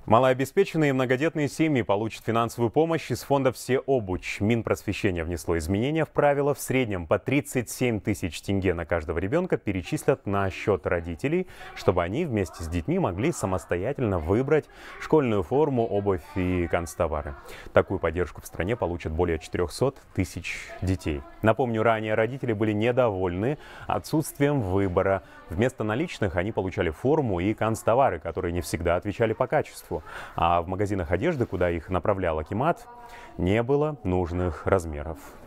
Малообеспеченные и многодетные семьи получат финансовую помощь из фонда «Всеобуч». Минпросвещения внесло изменения в правила. В среднем по 37 тысяч тенге на каждого ребенка перечислят на счет родителей, чтобы они вместе с детьми могли самостоятельно выбрать школьную форму, обувь и канцтовары. Такую поддержку в стране получат более 400 тысяч детей. Напомню, ранее родители были недовольны отсутствием выбора. Вместо наличных они получали форму и канцтовары, которые не всегда отвечали по качеству. А в магазинах одежды, куда их направлял акимат, не было нужных размеров.